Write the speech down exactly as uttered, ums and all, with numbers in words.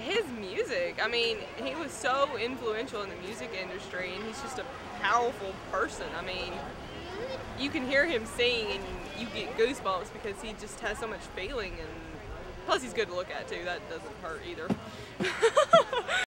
his music. I mean, he was so influential in the music industry, and he's just a powerful person. I mean, you can hear him sing and you get goosebumps because he just has so much feeling, and plus he's good to look at too. That doesn't hurt either.